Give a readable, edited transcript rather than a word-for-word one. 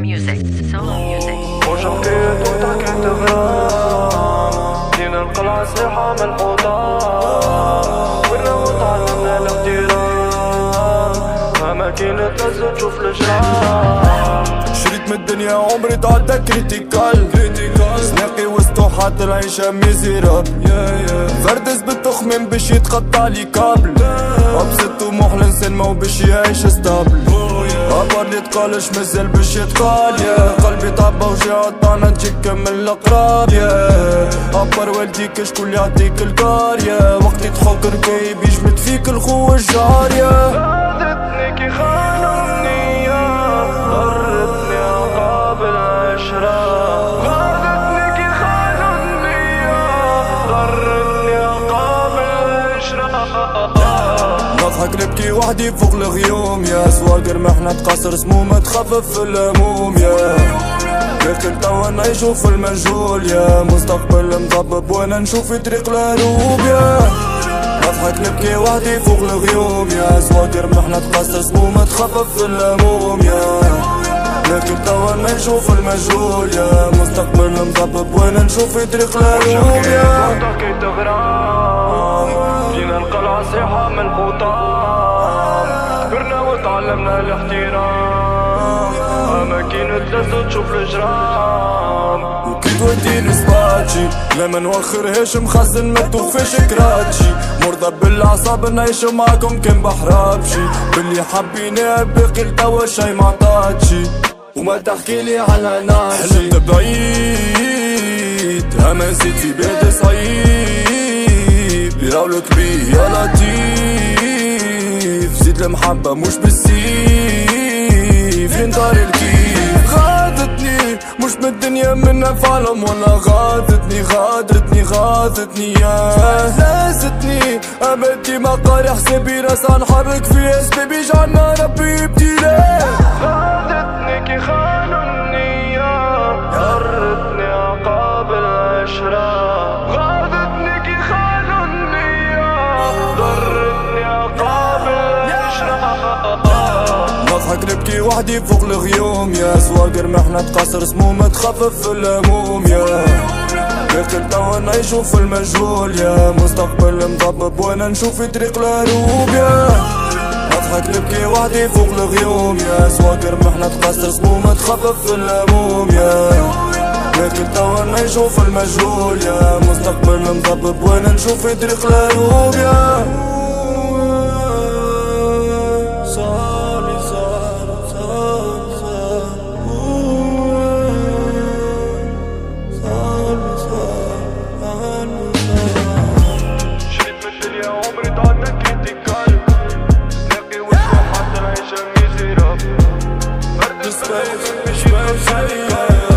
music. وشقيت وتحكيت غرام دين القلعة سيحة من الحوضان ولا وتعلمنا الاحترام أماكن تهز تشوف الجرام شريت من الدنيا عمري تعدى كريتيكال سناقي وسطو حاط العيشة ميزيراب فردس بالتخمين باش يتقطع لي كابل أبسط طموح الإنسان مو باش يعيش ستابل أبار اللي تقالش مازال باش يتقال يا قلبي طابة وجع طعنة تجيك من الأقراب يا أبار والديك شكون يعطيك الكار يا وقت تحكر كي بيجمد فيك الخو الجار يا غادرتني كي خانوا النية ضرتني عقاب العشرة نضحك نبكي وحدي فوق الغيوم يا سواقر محنة تقصر سمومة تخفف في الهموم يا لكن توا نعيشو في المجهول يا مستقبل مضبب وانا نشوف في طريق الهروب يا نضحك نبكي وحدي فوق الغيوم يا سواقر محنة تقصر سمومة تخفف في الهموم يا لكن توا نعيشو في المجهول يا مستقبل مضبب وانا نشوف في طريق الهروب يا تحكيت غرام جينا القلعة سيحة من الحوطان كبرنا وتعلمنا الاحترام أماكن تلز تشوف الجرام وكي توديني سباتشي لا ما نوخرهاش مخزن ما توفيش كراتشي مرضى بالأعصاب نعيش معاكم كان بحرابشي باللي حبينا باقي لتوا شي معطاتشي وما تحكيلي على ناشي حلمت بعيد أما نسيت في بلاد صعيب يراولك بيه يا لطيف زيد المحبة مش بالسيف ينطار الكيف غادتني مش من الدنيا منها فعلم ولا غادتني يا زازتني أبدي ما قاري حسابي راس نحرك في أسبابي جعلنا ربي ابتلاء غادتني كي خانوا النية جرتني عقاب العشرة غادتني كي خانوا النية ضرتني عقاب العشرة نضحك نبكي وحدي فوق الغيوم يا سواقر محنة تقصر سمومة تخفف في الهموم يا لكن توا نعيشو في المجهول يا مستقبل مضبب وانا نشوف في طريق الهروب يا نضحك نبكي وحدي فوق الغيوم يا سواقر محنة تقصر سمومة تخفف في الهموم يا لكن توا نعيشو في المجهول يا مستقبل مضبب وانا نشوف في طريق الهروب يا Space,